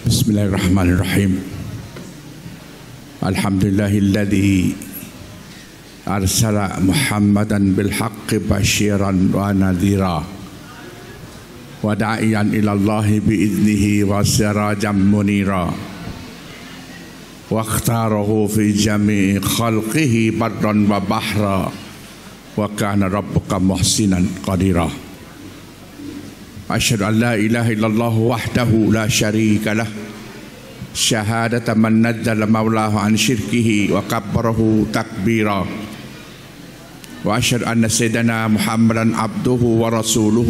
بسم الله الرحمن الرحيم الحمد لله الذي أرسل محمدا بالحق بشيرا ونذيرا وداعيا إلى الله بإذنه وسراجا منيرا واختاره في جميع خلقه برا وبحرا وكان ربك محسنا قديرا أشهد أن لا إله إلا الله وحده لا شريك له شهادة من نزل مولاه عن شركه وكبره تكبيرا وأشهد أن سيدنا محمدا عبده ورسوله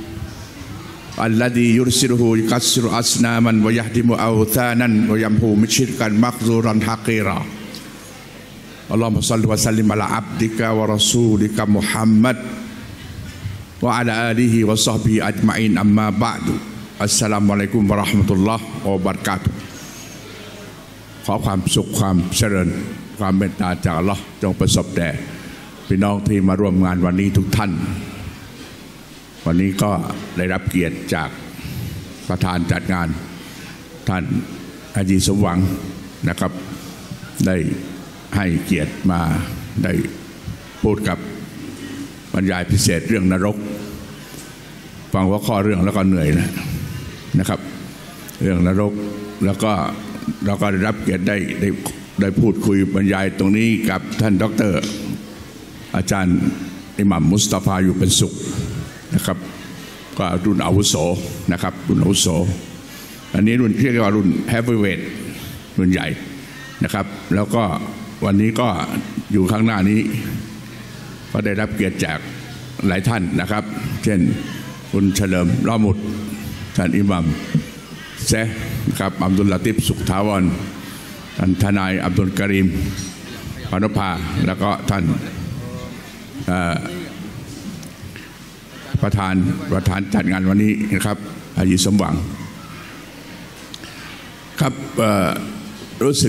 الذي يرسله يكسر أصناما ويهدم أوثانا ويمحو شركا مخزورا حقيرا اللهم صل وسلم على عبدك ورسولك محمد وعلى آله وصحبه أجمعين أما بعد السلام عليكم ورحمة الله وبركاته ขอความสุขความเจริญความเมตตาจากอัลเลาะห์จงประสบแด่พี่น้องที่มาร่วมงานวันนี้ทุกท่านวันนี้ก็ได้รับเกียรติจากประธานจัดงานท่านฮาจีสมหวังนะครับได้ให้เกียรติมาได้พูดกับบรรยายพิเศษเรื่องนรกฟังหัวข้อเรื่องแล้วก็เหนื่อยนะครับเรื่องนรกแล้วก็เราก็ได้รับเกียรติได้พูดคุยบรรยายตรงนี้กับท่านดร.อาจารย์อิหม่ามมุสตาฟาอยู่เป็นสุขนะครับก็รุ่นอาวุโสนะครับรุ่นอาวุโสอันนี้รุ่นเรียกว่ารุ่นเฮฟวีเวทรุ่นใหญ่นะครับแล้วก็วันนี้ก็อยู่ข้างหน้านี้ก็ได้รับเกียรติจากหลายท่านนะครับเช่นคุณเฉลิมล้อมุดท่านอิหม่ามเซนะครับอับดุลลาติฟสุขถาวรท่านทนายอับดุลกะรีมพานุภาแล้วก็ท่านประธานจัดงานวันนี้นะครับฮาจีสมหวังครับรู้สึก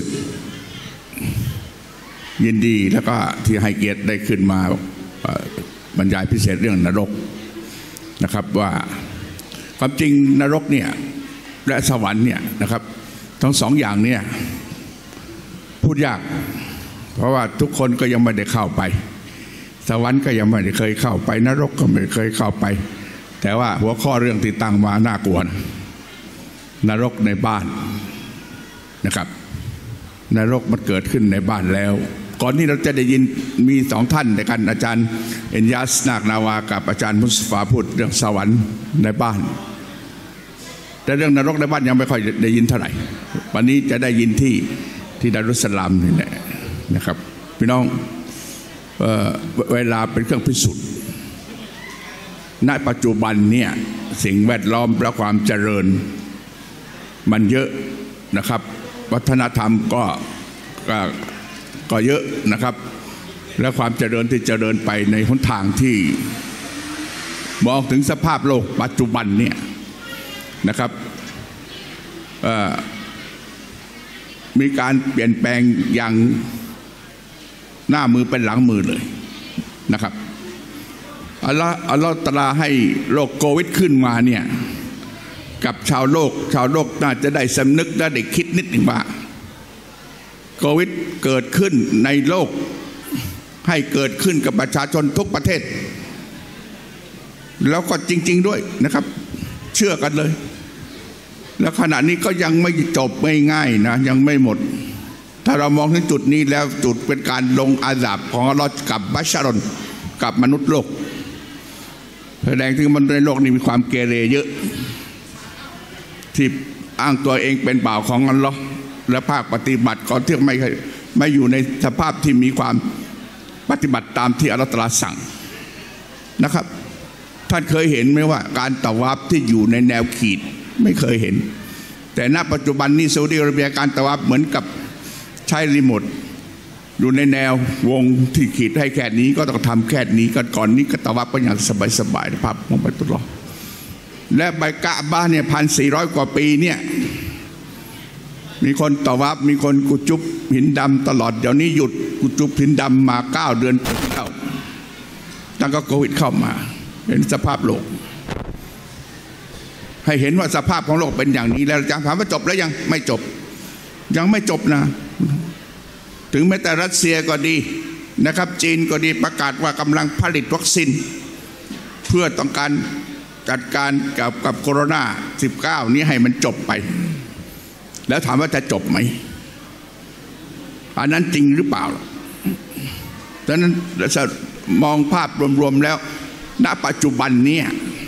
ยินดีแล้วก็ที่ให้เกียรติได้ขึ้นมาบรรยายพิเศษเรื่องนรกนะครับว่าความจริงนรกเนี่ยและสวรรค์เนี่ยนะครับทั้งสองอย่างเนี่ยพูดยากเพราะว่าทุกคนก็ยังไม่ได้เข้าไปสวรรค์ก็ยังไม่ได้เคยเข้าไปนรกก็ไม่เคยเข้าไปแต่ว่าหัวข้อเรื่องที่ตั้งมาน่ากลัวนรกในบ้านนะครับนรกมันเกิดขึ้นในบ้านแล้วก่อนที่เราจะได้ยินมีสองท่านในกันอาจารย์เอ็นยัสนาคนาวากับอาจารย์มุสฟาพูดเรื่องสวรรค์ในบ้านแต่เรื่องนรกในบ้านยังไม่ค่อยได้ยินเท่าไหร่วันนี้จะได้ยินที่ดารุสสลามนี่แหละนะครับพี่น้องเวลาเป็นเครื่องพิสูจน์ณปัจจุบันเนี่ยสิ่งแวดล้อมและความเจริญมันเยอะนะครับวัฒนธรรมก็เยอะนะครับและความเจริญที่เจริญไปในหนทางที่มองถึงสภาพโลกปัจจุบันเนี่ยนะครับมีการเปลี่ยนแปลงอย่างหน้ามือเป็นหลังมือเลยนะครับอัลลอฮฺตะอาลาให้โรคโควิดขึ้นมาเนี่ยกับชาวโลกน่าจะได้สำนึกและได้คิดนิดหนึ่งว่าโควิดเกิดขึ้นในโลกให้เกิดขึ้นกับประชาชนทุกประเทศแล้วก็จริงๆด้วยนะครับเชื่อกันเลยแล้วขณะนี้ก็ยังไม่จบไม่ง่ายนะยังไม่หมดถ้าเรามองถึงจุดนี้แล้วจุดเป็นการลงอาซาบของอัลเลาะห์กับบัชรอนกับมนุษย์โลกแสดงถึงมนุษย์ในโลกนี้มีความเกเรเยอะที่อ้างตัวเองเป็นบ่าวของอัลเลาะห์และภาคปฏิบัติก็ที่ไม่อยู่ในสภาพที่มีความปฏิบัติตามที่อัลเลาะห์ตะอาลาสั่งนะครับท่านเคยเห็นไหมว่าการตะวาฟที่อยู่ในแนวขีดไม่เคยเห็นแต่ณปัจจุบันนี้ซาอุดิอาระเบียการตะวาฟเหมือนกับใช้รีโมทอยู่ในแนววงที่ขีดให้แค่นี้ก็ต้องทำแค่นี้ก่อนนี้ก็ตะวาฟก็อย่างสบายๆภาพของบัยตุลลอฮ์และใบกะบะห์เนี่ย1,400 กว่าปีเนี่ยมีคนตะวาฟมีคนกุจุบหินดำตลอดเดี๋ยวนี้หยุดกุจุบหินดำมา9 เดือนแล้วตั้งก็โควิดเข้ามาเป็นสภาพโลกให้เห็นว่าสภาพของโลกเป็นอย่างนี้แล้วถามว่าจบแล้วยังไม่จบยังไม่จบนะถึงแม้แต่รัสเซียก็ดีนะครับจีนก็ดีประกาศว่ากำลังผลิตวัคซีนเพื่อต้องการจัดการกับโคโรนา-19 นี้ให้มันจบไปแล้วถามว่าจะจบไหมอันนั้นจริงหรือเปล่าดังนั้นมองภาพรวมๆแล้วณปัจจุบันนี้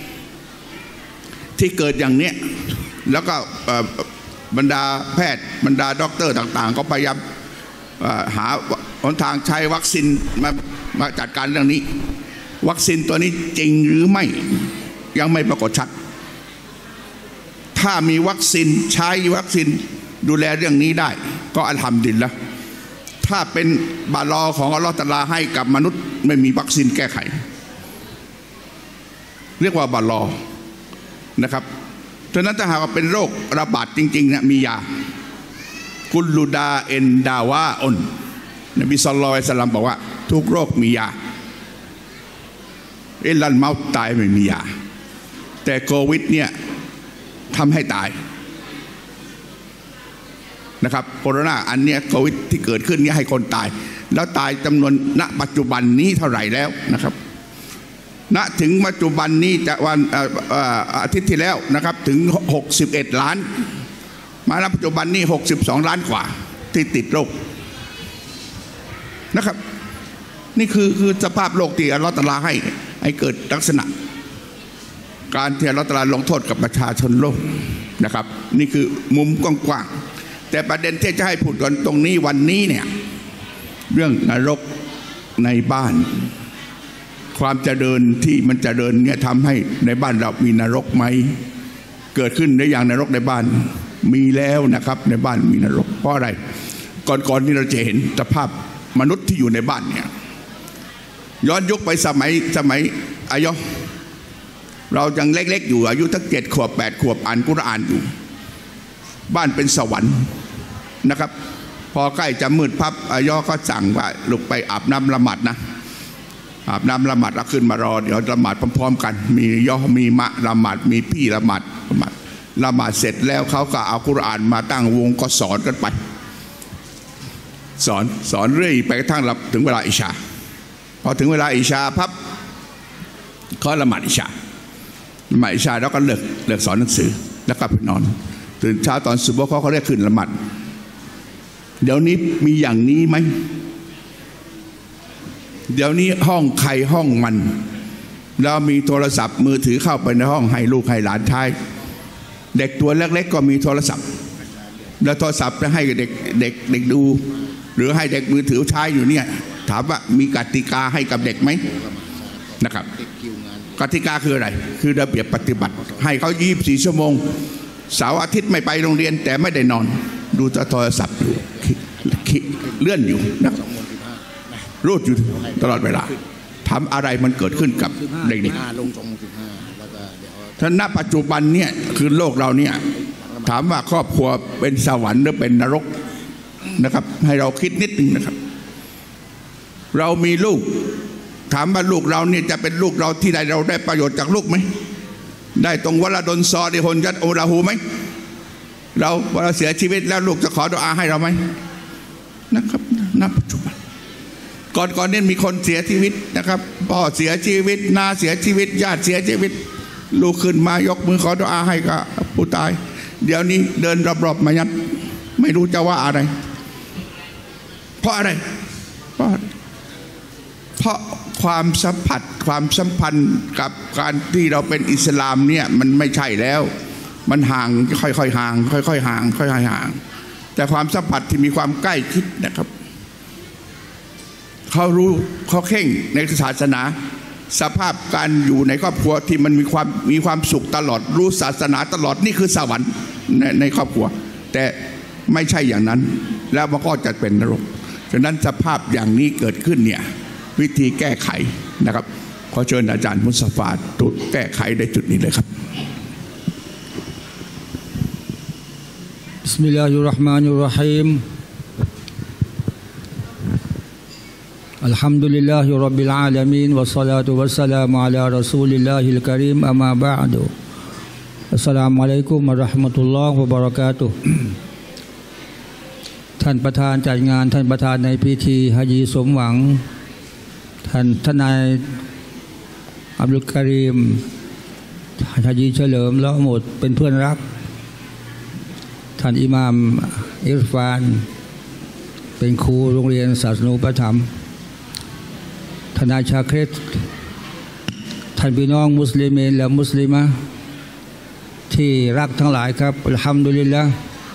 ที่เกิดอย่างนี้แล้วก็บรรดาแพทย์บรรดาด็อกเตอร์ต่างๆก็พยายามหาหนทางใช้วัคซีนมาจัดการเรื่องนี้วัคซีนตัวนี้จริงหรือไม่ยังไม่ปรากฏชัดถ้ามีวัคซีนใช้วัคซีนดูแลเรื่องนี้ได้ก็อัลฮัมดุลิลละห์ถ้าเป็นบาลอของอัลลอฮฺตะอาลาให้กับมนุษย์ไม่มีวัคซีนแก้ไขเรียกว่าบาลอนะครับฉะนั้นถ้าหากว่าเป็นโรคระบาดจริงๆเนี่ยมียากุลลูดาเอ็นดาวาอนนบีศ็อลลัลลอฮุอะลัยฮิวะซัลลัมบอกว่าทุกโรคมียาอิลลัลเมาต์ตายไม่มียาแต่โควิดเนี่ยทำให้ตายนะครับโคโรนาอันเนี้ยโควิดที่เกิดขึ้นเนี่ยให้คนตายแล้วตายจำนวนณปัจจุบันนี้เท่าไหร่แล้วนะครับณถึงปัจจุบันนี้จะวันอาทิตย์ที่แล้วนะครับถึง61 ล้านมาณปัจจุบันนี้62 ล้านกว่าที่ติดโรคนะครับนี่คือสภาพโลกที่อัลลอฮฺตะอาลาให้เกิดลักษณะการที่อัลลอฮฺตะอาลาลงโทษกับประชาชนโลกนะครับนี่คือมุมกว้างๆแต่ประเด็นที่จะให้พูดกันตรงนี้วันนี้เนี่ยเรื่องนรกในบ้านความเจริญที่มันเจริญเนี่ยทำให้ในบ้านเรามีนรกไหมเกิดขึ้นได้อย่างนรกในบ้านมีแล้วนะครับในบ้านมีนรกเพราะอะไรก่อนนี้เราจะเห็นสภาพมนุษย์ที่อยู่ในบ้านเนี่ยย้อนยุคไปสมัยอายะเรายังเล็กๆอยู่อายุตั้ง7 ขวบ 8 ขวบอ่านกุรอานอยู่บ้านเป็นสวรรค์นะครับพอใกล้จะมืดพับอายะก็สั่งว่าลุกไปอาบน้ำละหมาดนะอาบน้ำละหมาดแล้วขึ้นมารอเดี๋ยวละหมาดพร้อมๆกันมีย่อมีมะละหมาดมีพี่ละหมาดละหมาดเสร็จแล้วเขาก็เอากุรอานมาตั้งวงก็สอนกันไปสอนเรื่อยไปกระทั่งถึงเวลาอิชาพอถึงเวลาอิชาพับเขาละหมาดอิชาแล้วก็เลิกสอนหนังสือแล้วก็ไปนอนตื่นเช้าตอนซุบฮ์เขาเรียกขึ้นละหมาดเดี๋ยวนี้มีอย่างนี้ไหมเดี๋ยวนี้ห้องใครห้องมันแล้วมีโทรศัพท์มือถือเข้าไปในห้องให้ลูกให้หลานใช้เด็กตัวเล็กๆก็มีโทรศัพท์แล้วโทรศัพท์จะให้เด็กดูหรือให้เด็กมือถือใช้อยู่เนี่ยถามว่ามีกติกาให้กับเด็กไหมนะครับกติกาคืออะไรคือระเบียบปฏิบัติให้เขา24 ชั่วโมงเสาร์อาทิตย์ไม่ไปโรงเรียนแต่ไม่ได้นอนดูโทรศัพท์อยู่เลื่อนอยู่นะรูดอยู่ตลอดเวลาทำอะไรมันเกิดขึ้นกับเด็กๆท่านณปัจจุบันเนี่ยคือโลกเราเนี่ยถามว่าครอบครัวเป็นสวรรค์หรือเป็นนรกนะครับให้เราคิดนิดนึงนะครับเรามีลูกถามว่าลูกเราเนี่ยจะเป็นลูกเราที่ใดเราได้ประโยชน์จากลูกไหมได้ตรงวะละดนซอดิฮนยัดโอราหูไหมเราเสียชีวิตแล้วลูกจะขอดุอาให้เราไหมนะครับณปัจจุบันก่อนนี้มีคนเสียชีวิตนะครับพ่อเสียชีวิตน้าเสียชีวิตญาติเสียชีวิตลูกขึ้นมายกมือขอดุอาให้กับผู้ตายเดี๋ยวนี้เดินรอบๆมายัดไม่รู้จะว่าอะไรเพราะอะไรเพราะความสัมพันธ์กับการที่เราเป็นอิสลามเนี่ยมันไม่ใช่แล้วมันห่างค่อยๆห่างค่อยๆห่างค่อยๆห่างแต่ความสัมผัสที่มีความใกล้ชิดนะครับเขารู้เขาเข่งในศาสนาสภาพการอยู่ในครอบครัวที่มันมีความสุขตลอดรู้ศาสนาตลอดนี่คือสวรรค์ในครอบครัวแต่ไม่ใช่อย่างนั้นแล้วมันก็จะเป็นนรกฉะนั้นสภาพอย่างนี้เกิดขึ้นเนี่ยวิธีแก้ไขนะครับขอเชิญอาจารย์มุสฟาตุแก้ไขในจุดนี้เลยครับบิสมิลลาฮิรเราะห์มานิรเราะฮีมอัลฮัมดุลิลลาฮิร็อบบิลอาลามีนวัสศอลาตุวัสสลามุอะลารอซูลิลลาฮิลกะรีมอะมาบะอ์ดุอัสสลามุอะลัยกุมวะเราะห์มะตุลลอฮ์วะบะเราะกาตุฮ์ท่านประธานจัดงานท่านประธานในพิธีฮะญีสมหวังท่านนายอับดุลกะรีมฮะญีเฉลิมละหมดเป็นเพื่อนรักท่านอิหม่ามอิรฟานเป็นครูโรงเรียนศาสนูปถัมภ์ทนายชาคริตท่านพี่น้องมุสลิมและมุสลิมะที่รักทั้งหลายครับอัลฮัมดุลิลละห์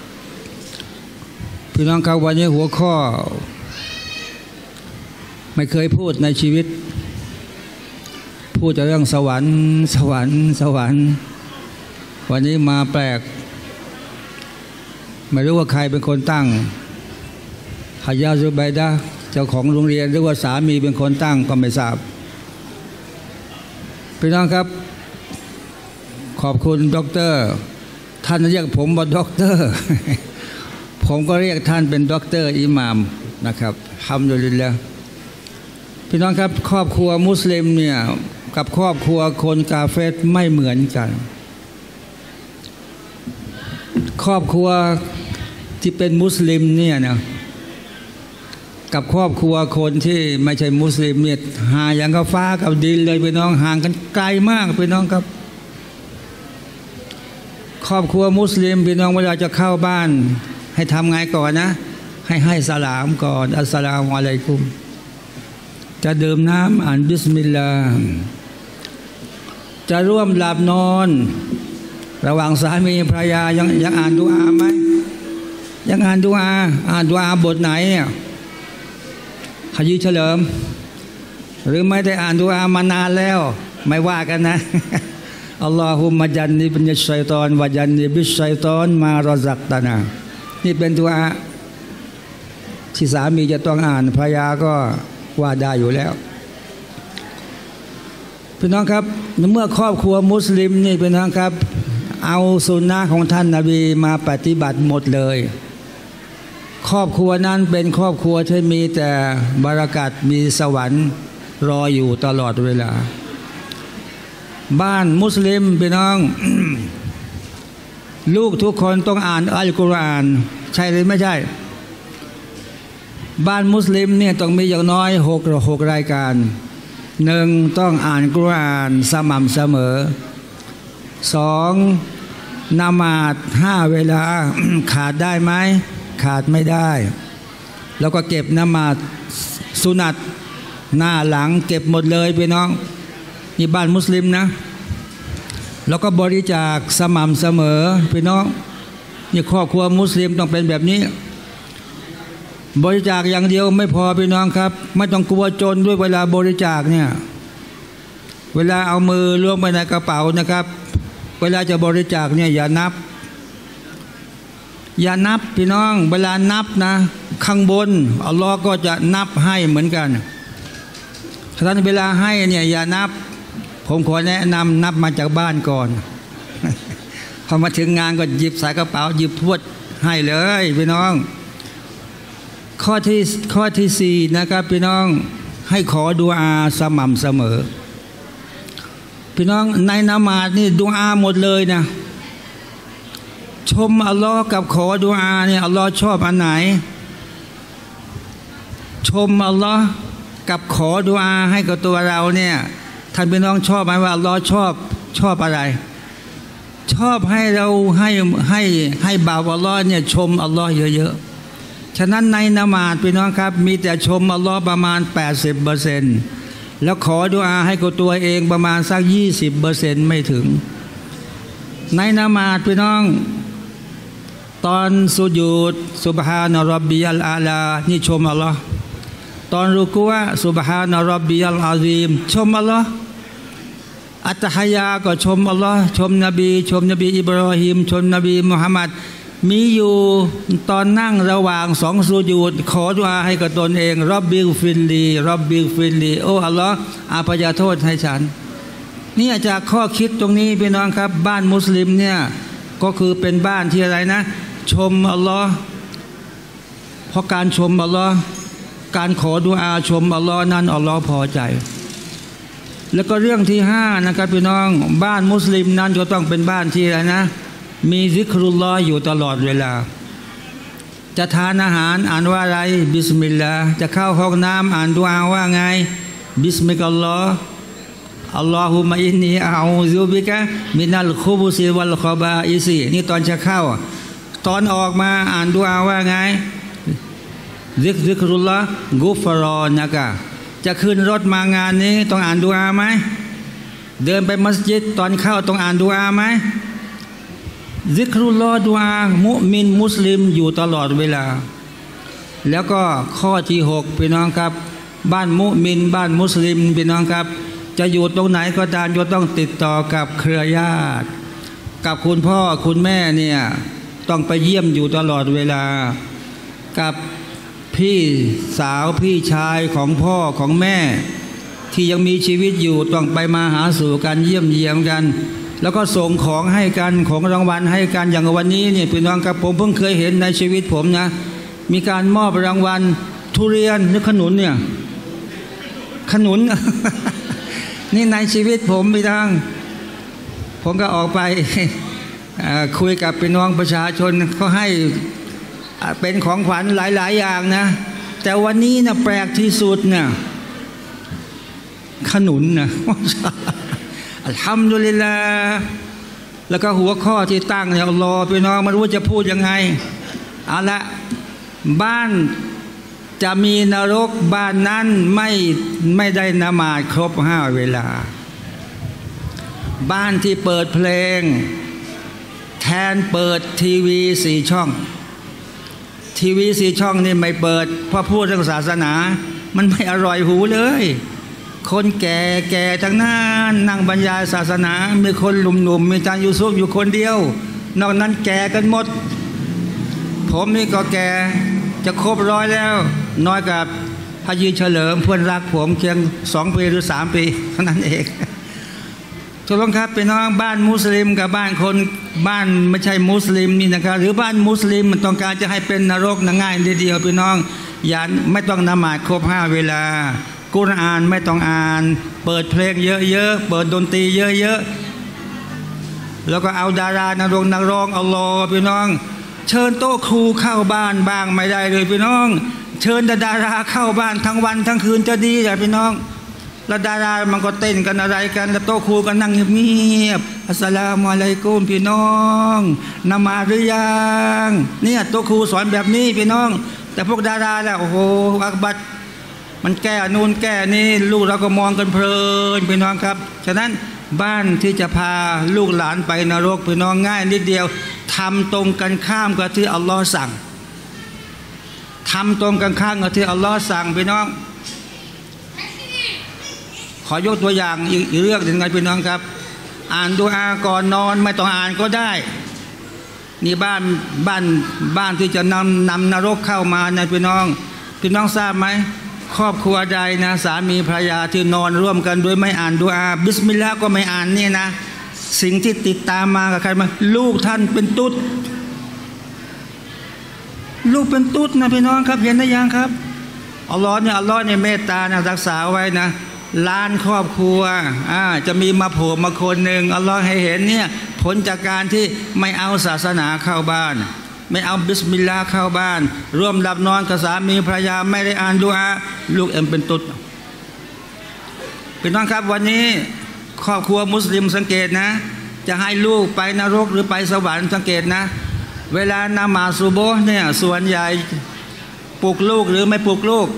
พี่น้องครับวันนี้หัวข้อไม่เคยพูดในชีวิตพูดแต่เรื่องสวรรค์สวรรค์สวรรค์วันนี้มาแปลกไม่รู้ว่าใครเป็นคนตั้งฮายาซุบัยดะห์เจ้าของโรงเรียนหรือว่าสามีเป็นคนตั้งก็ไม่ทราบพี่น้องครับขอบคุณด็อกเตอร์ท่านเรียกผมว่าด็อกเตอร์ผมก็เรียกท่านเป็นด็อกเตอร์อิหม่ามนะครับอัลฮัมดุลิลละห์พี่น้องครับครอบครัวมุสลิมเนี่ยกับครอบครัวคนกาเฟรไม่เหมือนกันครอบครัวที่เป็นมุสลิมเนี่ยนะกับครอบครัวคนที่ไม่ใช่มุสลิมเนี่ยห่างอย่างกับฟ้ากับดินเลยพี่น้องห่างกันไกลมากพี่น้องครับครอบครัวมุสลิมพี่น้องเวลาจะเข้าบ้านให้ทำไงก่อนนะให้สลามก่อนอัสสลามุอะลัยกุมจะดื่มน้ำอ่านบิสมิลลาห์จะร่วมหลับนอนระหว่างสามีภรรยายังอ่านดุอาไหมยังอ่านดุอาบทไหนฮะญีเฉลิมหรือไม่ได้อ่านดุอามานานแล้วไม่ว่ากันนะอัลลอฮุมะจันนิบิชชัยฏอนวะจันนิบิชชัยฏอนมารอซักตานานี่เป็นดุอาที่สามีจะต้องอ่านภรรยาก็ว่าได้อยู่แล้วพี่น้องครับเมื่อครอบครัวมุสลิมนี่พี่น้องครับเอาสุนนะของท่านนบีมาปฏิบัติหมดเลยครอบครัวนั้นเป็นครอบครัวที่มีแต่บารักัตมีสวรรค์รออยู่ตลอดเวลาบ้านมุสลิมพี่น้อง ลูกทุกคนต้องอ่านอัลกุรอานใช่หรือไม่ใช่บ้านมุสลิมเนี่ยต้องมีอย่างน้อย6รายการ1ต้องอ่านกุรอานสม่ำเสมอ2นามาด5เวลา ขาดได้ไหมขาดไม่ได้แล้วก็เก็บนามาดสุนัตหน้าหลังเก็บหมดเลยพี่น้องนี่บ้านมุสลิมนะแล้วก็บริจาคสม่ำเสมอพี่น้องนี่ครอบครัวมุสลิมต้องเป็นแบบนี้บริจาคอย่างเดียวไม่พอพี่น้องครับไม่ต้องกลัวจนด้วยเวลาบริจาคเนี่ยเวลาเอามือล้วงไปในกระเป๋านะครับเวลาจะบริจาคเนี่ยอย่านับพี่น้องเวลานับนะข้างบนอัลลอฮ์ก็จะนับให้เหมือนกันฉะนั้นเวลาให้เนี่ยอย่านับผมขอแนะนำนับมาจากบ้านก่อนพอมาถึงงานก็หยิบใส่กระเป๋าหยิบพวดให้เลยพี่น้องข้อที่4นะครับพี่น้องให้ขอดุอาสม่ำเสมอพี่น้องในนามาดนี่ดุอาหมดเลยนะชมอัลลอฮ์กับขอดุอาเนี่ยอัลลอฮ์ชอบอันไหนชมอัลลอฮ์กับขอดุอาให้กับตัวเราเนี่ยท่านพี่น้องชอบไหมว่าอัลลอฮ์ชอบอะไรชอบให้เราให้บ่าวอัลลอฮ์เนี่ยชมอัลลอฮ์เยอะๆฉะนั้นในนามาดพี่น้องครับมีแต่ชมอัลลอฮ์ประมาณ 80%แล้วขอดุอาให้กับตัวเองประมาณสัก 20% ไม่ถึงในนามาดพี่น้องตอนสุญูดซุบฮานะร็อบบิยัลอาลานี่ชมอัลลอฮ์ตอนรุกูอะซุบฮานะร็อบบิยัลอาซีมชมอัลลอฮ์อัตตะฮิยาก็ชมอัลลอฮ์ชมนบีอิบราฮิมชมนบีมุฮัมมัดมีอยู่ตอนนั่งระหว่าง2สุญูดขอดุอาให้กับตนเองร็อบบิฟิลลีโอ้อัลลอฮ์อภัยโทษให้ฉันนี่จากข้อคิดตรงนี้พี่น้องครับบ้านมุสลิมเนี่ยก็คือเป็นบ้านที่อะไรนะชมอัลลอฮ์เพราะการชมอัลลอฮ์การขอดุอาชมอัลลอฮ์นั้นอัลลอฮ์พอใจแล้วก็เรื่องที่5นะครับพี่น้องบ้านมุสลิมนั้นจะต้องเป็นบ้านที่อะไรนะมีซิกรุลลอฮ์อยู่ตลอดเวลาจะทานอาหารอ่านว่าอะไรบิสมิลลาห์จะเข้าห้องน้ำอ่านดุอาว่าไงบิสมิลลาห์อัลลอฮุมะอินนีอะอูซุบิกะมินัลคุบุซิวัลคอบาอิซีนี่ตอนจะเข้าตอนออกมาอ่านดุอาว่าไงซิกรุลลอฮ์กุฟรอนะกะจะขึ้นรถมางานนี้ต้องอ่านดุอาไหมเดินไปมัสยิดตอนเข้าต้องอ่านดุอาไหมซิกรุลลอฮ์ดุอามุมินมุสลิมอยู่ตลอดเวลาแล้วก็ข้อที่6พี่น้องครับบ้านมุมินบ้านมุสลิมพี่น้องครับจะอยู่ตรงไหนก็ตามจะต้องติดต่อกับเครือญาติกับคุณพ่อคุณแม่เนี่ยต้องไปเยี่ยมอยู่ตลอดเวลากับพี่สาวพี่ชายของพ่อของแม่ที่ยังมีชีวิตอยู่ต้องไปมาหาสู่กันเยี่ยมเยียมกันแล้วก็ส่งของให้กันของรางวัลให้กันอย่างวันนี้เนี่ยพี่น้องครับผมเพิ่งเคยเห็นในชีวิตผมนะมีการมอบรางวัลทุเรียนหรือขนุนเนี่ยขนุน นี่ในชีวิตผมพี่น้องผมก็ออกไป คุยกับพี่น้องประชาชนเขาให้เป็นของขวัญหลายๆอย่างนะแต่วันนี้นะแปลกที่สุดเนี่ยขนุนนะอัลฮัมดุลิลลาห์แล้วก็หัวข้อที่ตั้งเนี่ยอัลลอฮ์พี่น้องไม่รู้จะพูดยังไงเอาละบ้านจะมีนรกบ้านนั้นไม่ได้นมาดครบ5 เวลาบ้านที่เปิดเพลงแทนเปิดทีวี4 ช่องทีวี4 ช่องนี่ไม่เปิดเพราะพูดเรื่องศาสนามันไม่อร่อยหูเลยคนแก่ทั้งนั้นนั่งบรรยายศาสนามีคนหนุ่มๆมีอาจารย์ยูซุฟอยู่คนเดียวนอกนั้นแก่กันหมดผมนี่ก็แก่จะครบ100แล้วน้อยกับพยีเฉลิมเพื่อนรักผมเพียง2 ปีหรือ3 ปีเท่านั้นเองทุกท่านครับพี่น้องบ้านมุสลิมกับบ้านคนบ้านไม่ใช่มุสลิมนี่นะครับหรือบ้านมุสลิมมันต้องการจะให้เป็นนรกง่ายเดียวพี่น้องอย่าไม่ต้องนมาดครบ5 เวลากุรอานไม่ต้องอ่านเปิดเพลงเยอะๆเปิดดนตรีเยอะๆแล้วก็เอาดารานักร้องอัลลอฮ์พี่น้องเชิญโต๊ะครูเข้าบ้านบ้างไม่ได้เลยพี่น้องเชิญดาราเข้าบ้านทั้งวันทั้งคืนจะดีแต่พี่น้องแล้วดารามันก็เต้นกันอะไรกันแล้วโต๊ะครูก็นั่งเงียบๆอัสสลามุอะลัยกุมพี่น้องนมาหรือยังเนี่ยโต๊ะครูสอนแบบนี้พี่น้องแต่พวกดาราแล้วโอ้โหอักบัรมันแก้นู่นแก้นี่ลูกเราก็มองกันเพลินพี่น้องครับฉะนั้นบ้านที่จะพาลูกหลานไปนรกพี่น้องง่ายนิดเดียวทำตรงกันข้ามกับที่อัลลอฮ์สั่งทำตรงกันข้ามกับที่อัลลอฮ์สั่งพี่น้องขอยกตัวอย่างอีกเรื่องหนึ่งไงพี่น้องครับอ่านดุอาก่อนนอนไม่ต้องอ่านก็ได้นี่บ้านที่จะนำนรกเข้ามาในพี่น้องทราบไหมครอบครัวใดนะสามีภรรยาที่นอนร่วมกันโดยไม่อ่านดุอาบิสมิลลาห์ก็ไม่อ่านนี่นะสิ่งที่ติดตามมากับใครมาลูกท่านเป็นตุ๊ดลูกเป็นตุ๊ดนะพี่น้องครับเห็นได้ยังครับอัลลอฮ์เนี่ยเมตตานะรักษาไว้นะล้านครอบครัวจะมีมาโผล่มาคนหนึ่งอัลลอฮ์ให้เห็นเนี่ยผลจากการที่ไม่เอาศาสนาเข้าบ้านไม่เอาบิสมิลลาห์เข้าบ้านร่วมหลับนอนกับสามีภรรยาไม่ได้อ่านดุอาลูกเป็นตุ๊ดพี่น้องครับวันนี้ครอบครัวมุสลิมสังเกตนะจะให้ลูกไปนรกหรือไปสวรรค์สังเกตนะเวลานมาซุโบห์เนี่ยส่วนใหญ่ปลุกลูกหรือไม่ปลุกลูก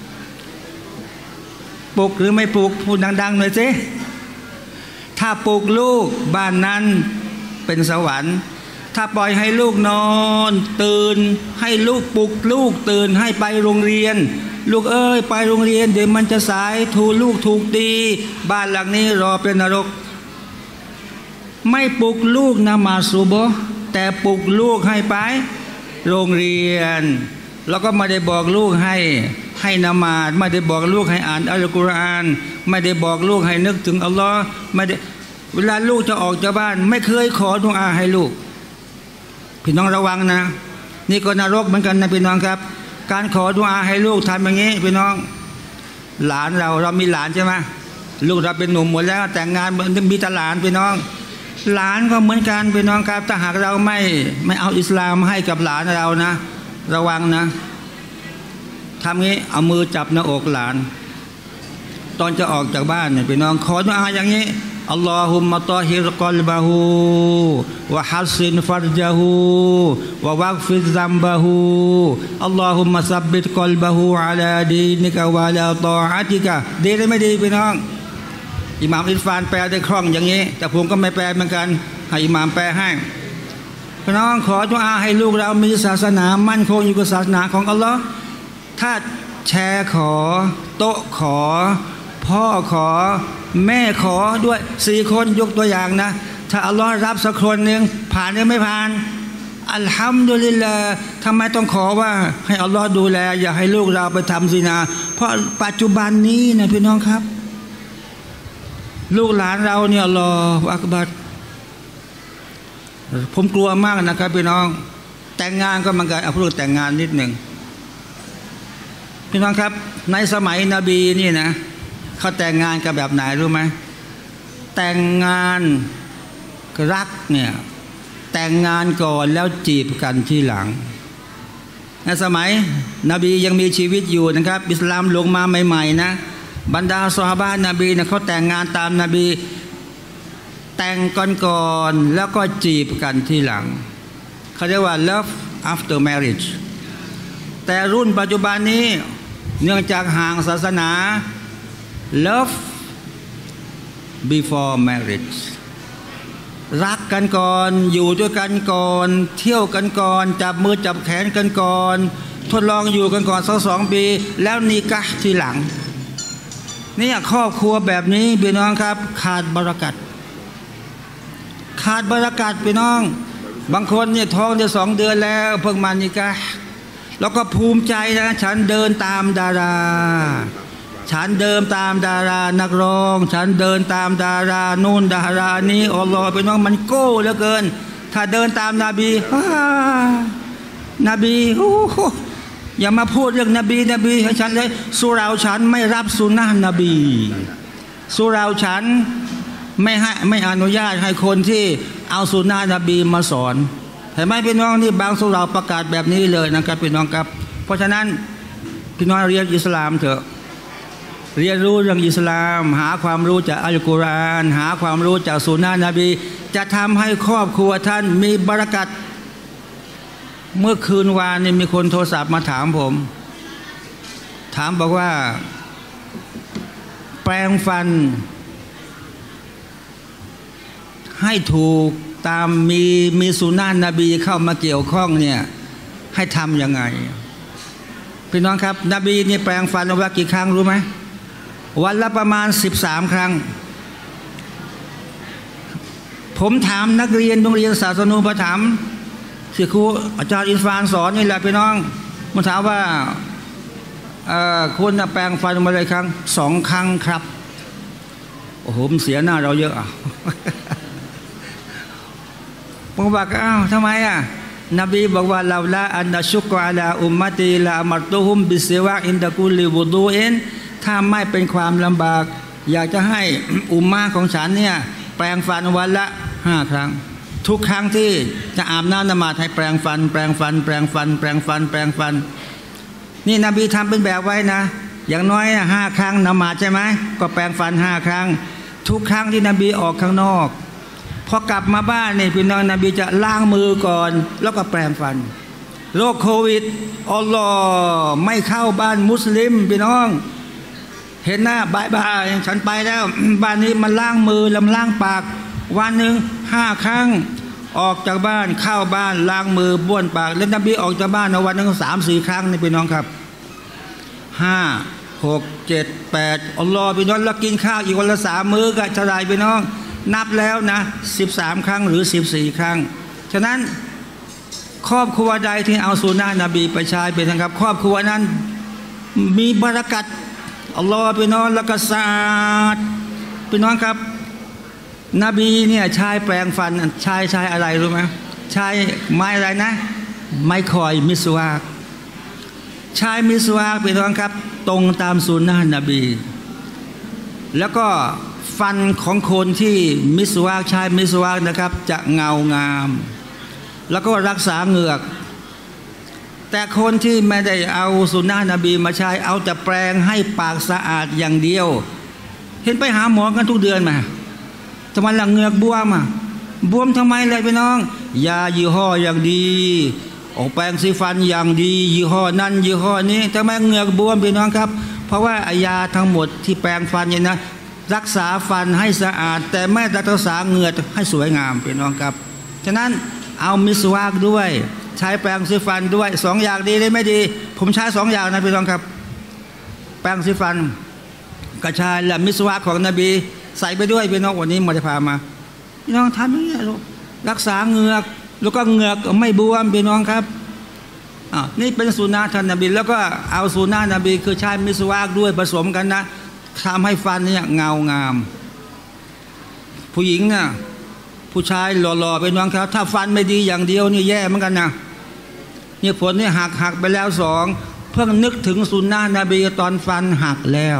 ปลุกหรือไม่ปลุกพูดดังๆหน่อยสิถ้าปลุกลูกบ้านนั้นเป็นสวรรค์ถ้าปล่อยให้ลูกนอนตื่นให้ลูกปลุกลูกตื่นให้ไปโรงเรียนลูกไปโรงเรียนเดี๋ยวมันจะสายลูกถูกตีบ้านหลังนี้รอเป็นนรกไม่ปลุกลูกนมาซุโบห์แต่ปลุกลูกให้ไปโรงเรียนแล้วก็ไม่ได้บอกลูกให้นมาดไม่ได้บอกลูกให้อ่านอัลกุรอานไม่ได้บอกลูกให้นึกถึงอัลลอฮ์ไม่ได้เวลาลูกจะออกจากบ้านไม่เคยขอดุอาให้ลูกพี่น้องระวังนะนี่ก็นรกเหมือนกันนะพี่น้องครับการขอดุอาให้ลูกทำอย่างนี้พี่น้องหลานเรามีหลานใช่ไหมลูกเราเป็นหนุ่มหมดแล้วแต่งงานมีแต่หลานพี่น้องหลานก็เหมือนกันพี่น้องครับถ้าหากเราไม่เอาอิสลามให้กับหลานเรานะระวังนะทำงี้เอามือจับหน้าอกหลานตอนจะออกจากบ้านเนี่ยพี่น้องขอดุอาอย่างนี้อัลลอฮุมมะตอฮิรกอลบะฮูวะฮัสซินฟัรญะฮูวะวักฟิซัมบะฮูอัลลอฮุมมะซับบิตกอลบะฮูอะลาดีนิกะวะลาตออะติกะดีหรือไม่ดีพี่น้องอิหม่ามอิรฟานแปลได้คล่องอย่างนี้แต่ผมก็ไม่แปลเหมือนกันให้อิหม่ามแปลให้พี่น้องขอดุอาให้ลูกเรามีศาสนามั่นคงอยู่กับศาสนาของอัลลอฮ์ถ้าแชร์ขอโต๊ะขอพ่อขอแม่ขอด้วย4 คนยกตัวอย่างนะถ้าอัลลอฮ์รับสักคนหนึ่งผ่านหรือไม่ผ่านอัลฮัมดุลิลลาห์ทำไมต้องขอว่าให้อัลลอฮ์ดูแลอย่าให้ลูกเราไปทำซินาเพราะปัจจุบันนี้นะพี่น้องครับลูกหลานเราเนี่ยอัลลอฮฺอักบัรผมกลัวมากนะครับพี่น้องแต่งงานก็มันก็เอาพูดแต่งงานนิดหนึ่งพี่น้องครับในสมัยนบีนี่นะเขาแต่งงานกันแบบไหนรู้ไหมแต่งงานรักเนี่ยแต่งงานก่อนแล้วจีบกันที่หลังในสมัยนบียังมีชีวิตอยู่นะครับอิสลามลงมาใหม่ๆนะบรรดาซอฮาบะห์นบีเนี่ยเขาแต่งงานตามนบีแต่งก่อนแล้วก็จีบกันที่หลังเขาเรียกว่า love after marriage แต่รุ่นปัจจุบันนี้เนื่องจากห่างศาสนา love before marriage รักกันก่อนอยู่ด้วยกันก่อนเที่ยวกันก่อนจับมือจับแขนกันก่อนทดลองอยู่กันก่อนสัก2 ปีแล้วนิกะห์ทีหลังนี่ครอบครัวแบบนี้พี่น้องครับขาดบารอกัตพี่น้องบางคนเนี่ยท้องได้2 เดือนแล้วเพิ่งมานิกะห์แล้วก็ภูมิใจนะฉันเดินตามดาราฉันเดินตามดารานักร้องฉันเดินตามดารานู่นดารานี้อัลลอฮฺพี่น้องมันโก้เหลือเกินถ้าเดินตามนบีโอ้โหอย่ามาพูดเรื่องนบีให้ฉันเลยสุราฉันไม่รับสุนนะนบีสุราฉันไม่อนุญาตให้คนที่เอาสุนนะนบีมาสอนเห็นไหมพี่น้องนี่บางสุราประกาศแบบนี้เลยนะครับพี่น้องครับเพราะฉะนั้นพี่น้องเรียนอิสลามเถอะเรียนรู้เรื่องอิสลามหาความรู้จากอัลกุรอานหาความรู้จากสุนนะนบีจะทำให้ครอบครัวท่านมีบารอกัตเมื่อคืนวานนี่มีคนโทรศัพท์มาถามผมถามบอกว่าแปรงฟันให้ถูกตามมีสุนนะนบีเข้ามาเกี่ยวข้องเนี่ยให้ทำยังไงพี่น้องครับนบีนี่แปรงฟันวันกี่ครั้งรู้ไหมวันละประมาณ13 ครั้งผมถามนักเรียนโรงเรียนศาสนูปถัมภ์ที่ครูอาจารย์อินฟานสอนนี่แหละพี่น้องมาถามว่าคุณแปรงฟันมาเลยครั้ง2 ครั้งครับโอ้โหมันเสียหน้าเราเยอะผมบอกอ้าวทำไมนบีบอกว่าลาลาอันนัชุกอาลาอุมมะตีลาอัมัรตุฮุมบิซิวะอินดะกุลิวุดูอินถ้าไม่เป็นความลำบากอยากจะให้อุมมะของฉันเนี่ยแปรงฟันวันละ5 ครั้งทุกครั้งที่จะอาบน้ำนมาดให้แปรงฟันนี่นบีทำเป็นแบบไว้นะอย่างน้อย5 ครั้งนมาดใช่ไหมก็แปรงฟัน5 ครั้งทุกครั้งที่นบีออกข้างนอกพอกลับมาบ้านนี่พี่น้องนบีจะล้างมือก่อนแล้วก็แปรงฟันโรคโควิดอัลลอฮ์ไม่เข้าบ้านมุสลิมพี่น้องเห็นหน้าบายฉันไปแล้วบ้านนี้มันล้างมือลำล้างปากวันหนึ่ง5 ครั้งออกจากบ้านเข้าบ้านล้างมือบ้วนปากแล้วนบีออกจากบ้านวันหนึ่ง3-4 ครั้งนี่พี่น้องครับ5 6 7 8อัลลอฮ์พี่น้องแล้วกินข้าวอีกวันละ3 มื้อก็จะได้พี่น้องนับแล้วนะ13 ครั้งหรือ14 ครั้งฉะนั้นครอบครัวใดที่เอาสุนนะนบีไปใช้เป็นนะครับครอบครัวนั้นมีบารอกัตอัลลอฮ์พี่น้องแล้วก็สะอาดพี่น้องครับนบีเนี่ยใช้แปรงฟันใช้อะไรรู้ไหมใช้ไม้อะไรนะไม้คอยมิสวากใช้มิสวากพี่น้องครับตรงตามสุนนะนบีแล้วก็ฟันของคนที่มิสวากใช้มิสวากนะครับจะเงางาม แล้วก็รักษาเหงือกแต่คนที่ไม่ได้เอาสุนนะนบีมาใช้เอาแต่แปรงให้ปากสะอาดอย่างเดียวเห็นไปหาหมอกันทุกเดือนมาทำไมละเหงือกบวมบวมทำไมเลยพี่น้องยายี่ห้ออย่างดีออกแปรงสีฟันอย่างดียี่ห้อนั้นยี่ห้อนี้ทำไมเหงือกบวมพี่น้องครับเพราะว่ายาทั้งหมดที่แปรงฟันเนี่ยนะรักษาฟันให้สะอาดแต่ไม่รักษาเหงือกให้สวยงามพี่น้องครับฉะนั้นเอามิสวากด้วยใช้แปรงสีฟันด้วยสองอย่างดีได้ไม่ดีผมใช้สองอย่างนะพี่น้องครับแปรงสีฟันกระชายและมิสวากของนบีใส่ไปด้วยพี่น้องวันนี้มาจะพามาพี่น้องทำอย่างนี้รักษาเหงือกแล้วก็เหงือกไม่บวมพี่น้องครับนี่เป็นสุนนะท่านนบีแล้วก็เอาสุนนะนบีคือใช้มิสวากด้วยผสมกันนะทำให้ฟันเนี่ยเงางามผู้หญิงน่ะผู้ชายหล่อๆเป็นน้องครับถ้าฟันไม่ดีอย่างเดียวนี่แย่เหมือนกันนะเนี่ยผลนี่หักไปแล้วสองเพิ่งนึกถึงสุนนะนบีตอนฟันหักแล้ว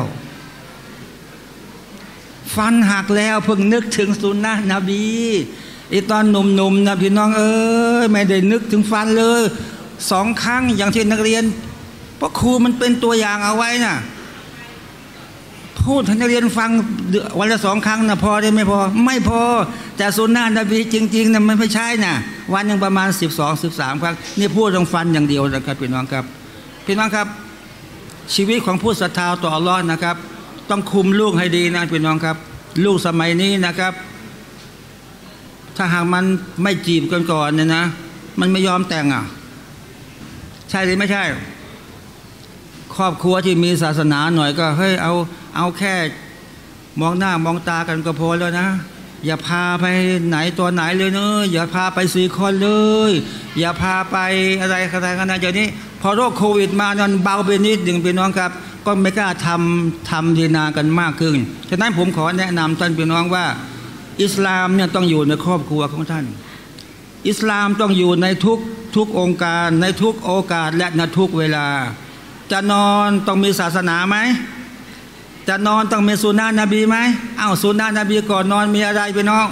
ฟันหักแล้วเพิ่งนึกถึงสุนนะนบีไอตอนหนุ่มๆนะพี่น้องไม่ได้นึกถึงฟันเลยสองครั้งอย่างที่นักเรียนเพราะครูมันเป็นตัวอย่างเอาไว้น่ะพูดให้นักเรียนฟังวันละ2 ครั้งนะพอได้ไม่พอไม่พอแต่สุนนะนบีจริงๆนะมันไม่ใช่นะวันยังประมาณ12-13 ครั้งนี่พูดตรงฟันอย่างเดียวนะครับพี่น้องครับพี่น้องครับชีวิตของผู้ศรัทธาต่ออัลลอฮ์นะครับต้องคุมลูกให้ดีนะพี่น้องครับลูกสมัยนี้นะครับถ้าหากมันไม่จีบกันก่อนเนี่ยนะมันไม่ยอมแต่งใช่หรือไม่ใช่ครอบครัวที่มีศาสนาหน่อยก็เฮ้ยเอาแค่มองหน้ามองตากันก็พอแล้วนะอย่าพาไปไหนตัวไหนเลยเนอะอย่าพาไปซีคอนเลยอย่าพาไปอะไรกันนะเดี๋ยวนี้พอโรคโควิดมานั้นเบาไปนิดหนึ่งพี่น้องครับก็ไม่กล้าทำดีนากันมากขึ้นฉะนั้นผมขอแนะนำท่านพี่น้องว่าอิสลามเนี่ยต้องอยู่ในครอบครัวของท่านอิสลามต้องอยู่ในทุกองค์การในทุกโอกาสและในทุกเวลาจะนอนต้องมีศาสนาไหมจะนอนต้องมีสุนนะนบีไหมสุนนะนบีก่อนนอนมีอะไรพี่น้อง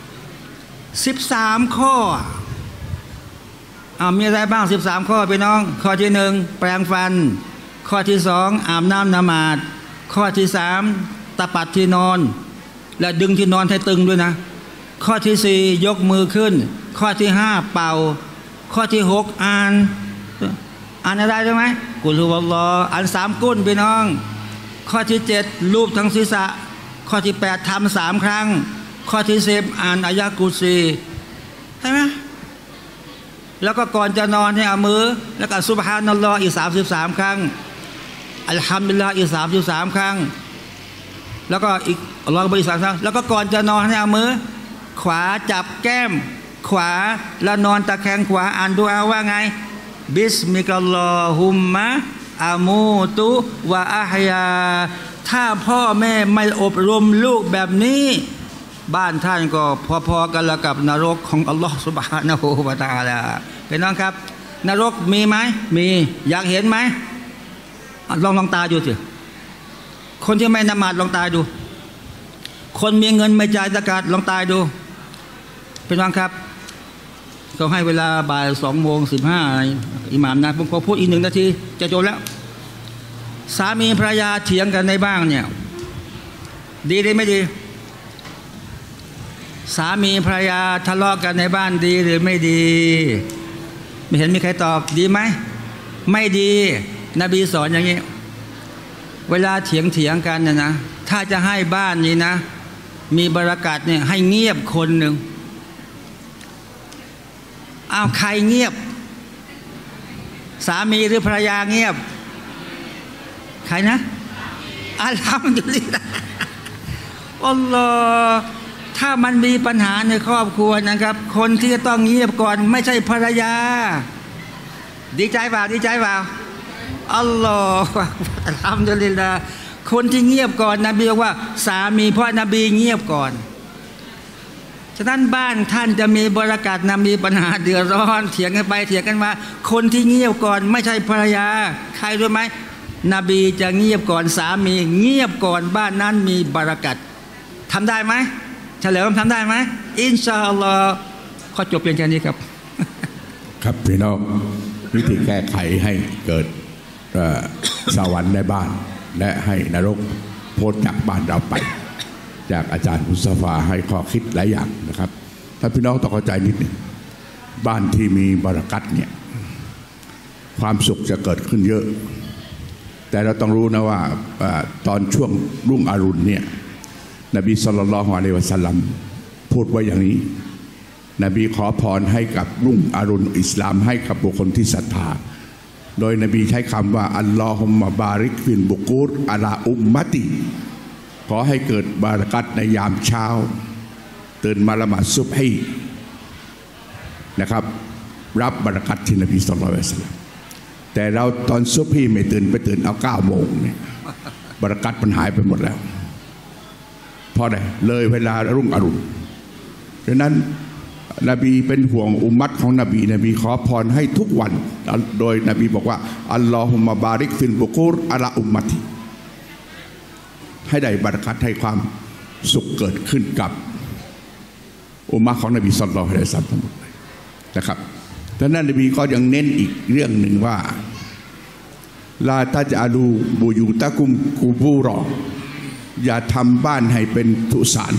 13 ข้อมีอะไรบ้าง13 ข้อพี่น้องข้อที่1แปรงฟันข้อที่2อาบน้ำนมาดข้อที่3ตะปัดที่นอนและดึงที่นอนให้ตึงด้วยนะข้อที่4ยกมือขึ้นข้อที่5เป่าข้อที่6อ่านอะไรได้ไหมกุลฮุวัลลอฮ์อ่าน3 กุ้นพี่น้องข้อที่7ลูบทั้งศีรษะข้อที่8ทำ3 ครั้งข้อที่10อ่านอายะกุรซีใช่ไหมแล้วก็ก่อนจะนอนให้เอามือแล้วก็ซุบฮานัลลอฮ์อีก33 ครั้งอัลฮัมดุลิลลาฮ์อีก33 ครั้งแล้วก็อีกอัลลอฮ์บริสัทธิ์แล้วก็ก่อนจะนอนให้เอามือขวาจับแก้มขวาแล้วนอนตะแคงขวาอ่านดุอาว่าไงบิสมิกัลลอฮุมมะอามูตุวะอะฮยาถ้าพ่อแม่ไม่อบรมลูกแบบนี้บ้านท่านก็พอๆกันละกับนรกของอัลลอฮฺซุบฮานะฮูวะตะอาลาพี่น้องครับนรกมีไหมมีอยากเห็นไหมลองตาดูสิคนที่ไม่นมาดลองตาดูคนมีเงินไม่จ่ายซะกาตลองตาดูพี่น้องครับเขาให้เวลาบ่าย2:15อิหม่ามนะผมขอพูดอีก1 นาทีจะจบแล้วสามีภรรยาเถียงกันในบ้านเนี่ยดีหรือไม่ดีสามีภรรยาทะเลาะกันในบ้านดีหรือไม่ดีไม่เห็นมีใครตอบดีไหมไม่ดีนบีสอนอย่างนี้เวลาเถียงกันนะถ้าจะให้บ้านนี้นะมีบารอกาตเนี่ยให้เงียบคนหนึ่งใครเงียบสามีหรือภรรยาเงียบใครนะอัลฮัมดุลิลลาห์อัลลอฮ์ถ้ามันมีปัญหาในครอบครัวนะครับคนที่จะต้องเงียบก่อนไม่ใช่ภรรยาดีใจเปล่าอัลลอฮ์อัลฮัมดุลิลลาห์คนที่เงียบก่อนนบีบอกว่าสามีเพราะนบีเงียบก่อนฉะนั้นบ้านท่านจะมีบารอกาตนะมีปัญหาเดือดร้อนเถียงกันไปเถียงกันมาคนที่เงียบก่อนไม่ใช่ภรรยาใครรู้ไหมนบีจะเงียบก่อนสามีเงียบก่อนบ้านนั้นมีบารักัตทำได้ไหมเฉลิมทำได้ไหมอินชาอัลลอฮ์ข้อจบเพียงแค่นี้ครับครับพี่น้องวิธีแก้ไขให้เกิดสวรรค์ในบ้านและให้นรกพ้นจากบ้านเราไปจากอาจารย์มุสตาฟาให้ข้อคิดหลายอย่างนะครับถ้าพี่น้องต้องเข้าใจนิดนึงบ้านที่มีบารักัตเนี่ยความสุขจะเกิดขึ้นเยอะแต่เราต้องรู้นะว่าตอนช่วงรุ่งอรุณเนี่ยนบีศ็อลลัลลอฮุอะลัยฮิวะซัลลัมพูดไว้อย่างนี้นบีขอพรให้กับรุ่งอรุณอิสลามให้กับบุคคลที่ศรัทธาโดยนบีใช้คำว่าอัลลอฮุมมะบาริกฟินบุกูรอะลาอุมมะติขอให้เกิดบารักัตในยามเช้าตื่นมาละหมาดซุบฮีนะครับรับบารักัตที่นบีศ็อลลัลลอฮุอะลัยฮิวะซัลลัมแต่เราตอนซุบฮีไม่ตื่นไปตื่นเอา9 โมงเนี่ยบารักัตมันหายไปหมดแล้วเพราะอะไรเลยเวลารุ่งอรุณดังนั้นนบีเป็นห่วงอุมมัตของนบีขอพรให้ทุกวันโดยนบีบอกว่าอัลลอฮุมมะบาริกฟิลบุกูรอะลาอุมมัติให้ได้บารักัตให้ความสุขเกิดขึ้นกับอุมมะของนบีศ็อลลัลลอฮุอะลัยฮิวะซัลลัมทั้งหมดนะครับดังนั้นนบีก็ยังเน้นอีกเรื่องหนึ่งว่าลาตะจาลูบูยูตะกุมกูบูรออย่าทำบ้านให้เป็นสุสาน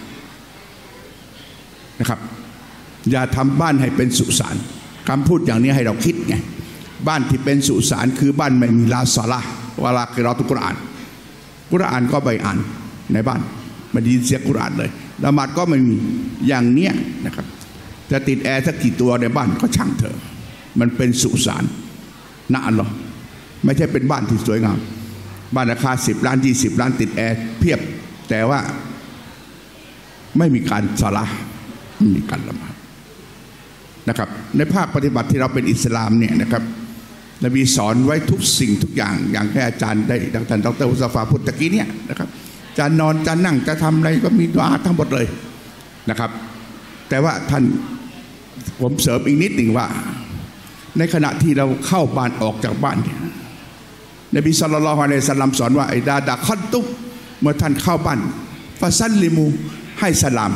นะครับอย่าทำบ้านให้เป็นสุสานคำพูดอย่างนี้ให้เราคิดไงบ้านที่เป็นสุสานคือบ้านไม่มีลาศอละห์วะลากิรอตุกุรอานก็ไปอ่านในบ้านไม่ได้ยินเสียงกุรอานเลยละหมาดก็ไม่มีอย่างเนี้ยนะครับจะติดแอร์สักกี่ตัวในบ้านก็ช่างเถอะมันเป็นสุสานนะอัลลอฮ์ไม่ใช่เป็นบ้านที่สวยงามบ้านราคา10 ล้าน20 ล้านติดแอร์เพียบแต่ว่าไม่มีการศอละห์ไม่มีการละหมาดนะครับในภาคปฏิบัติที่เราเป็นอิสลามเนี่ยนะครับนบีสอนไว้ทุกสิ่งทุกอย่างอย่างแค่อาจารย์ได้ดังท่านดร.มุสตาฟาพูดตะกี้เนี่ยนะครับจะนอนจะนั่งจะทำอะไรก็มีดุอาทั้งหมดเลยนะครับแต่ว่าท่านผมเสริมอีกนิดหนึ่งว่าในขณะที่เราเข้าบ้านออกจากบ้านเนี่ยนบีศ็อลลัลลอฮุอะลัยฮิวะซัลลัมสอนว่าไอ้ดาดะคันตุเมื่อท่านเข้าบ้านฟาซัลลิมูให้สลาม